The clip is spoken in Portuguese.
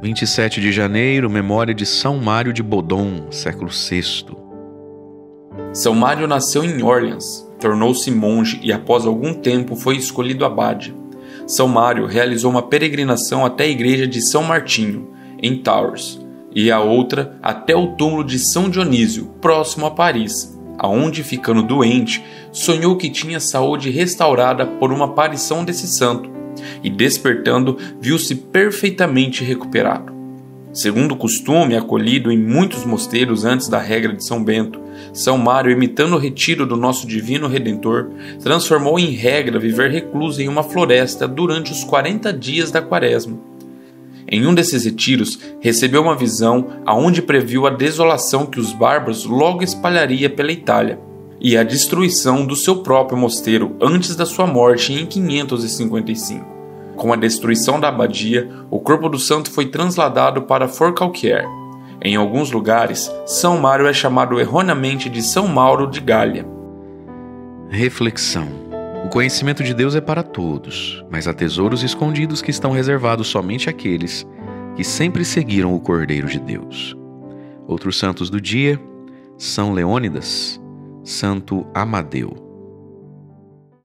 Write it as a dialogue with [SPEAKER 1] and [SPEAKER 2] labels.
[SPEAKER 1] 27 de janeiro, memória de São Mário de Bodon, século VI.
[SPEAKER 2] São Mário nasceu em Orleans, tornou-se monge e após algum tempo foi escolhido abade. São Mário realizou uma peregrinação até a igreja de São Martinho, em Tours, e a outra até o túmulo de São Dionísio, próximo a Paris, aonde, ficando doente, sonhou que tinha saúde restaurada por uma aparição desse santo, e despertando, viu-se perfeitamente recuperado. Segundo o costume acolhido em muitos mosteiros antes da regra de São Bento, São Mário, imitando o retiro do nosso divino Redentor, transformou em regra viver recluso em uma floresta durante os 40 dias da quaresma. Em um desses retiros, recebeu uma visão aonde previu a desolação que os bárbaros logo espalharia pela Itália e a destruição do seu próprio mosteiro antes da sua morte em 555. Com a destruição da abadia, o corpo do santo foi trasladado para Forcalquier. Em alguns lugares, São Mário é chamado erroneamente de São Mauro de Gália.
[SPEAKER 1] Reflexão. O conhecimento de Deus é para todos, mas há tesouros escondidos que estão reservados somente àqueles que sempre seguiram o Cordeiro de Deus. Outros santos do dia: São Leônidas, Santo Amadeu.